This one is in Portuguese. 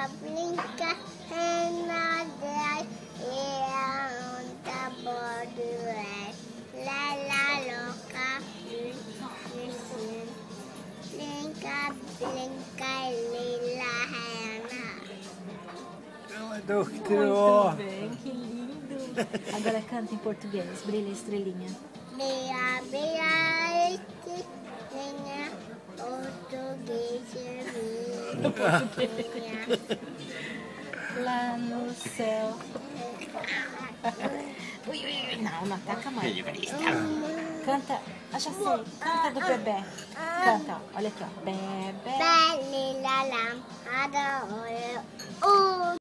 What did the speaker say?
brinca, nadar e a onda pode ver. La louca, brinca, brinca, lila rena. Ela é dúctil. Muito bem, que lindo. Agora canta em português, brilha estrelinha. Bia, bia, estrelinha, português minha. Lá no céu. Ui, ui, ui, não ataca mais. Canta, acha sei, canta do bebê. Canta, olha aqui, ó. Bebê. Bela lâmpada, olha.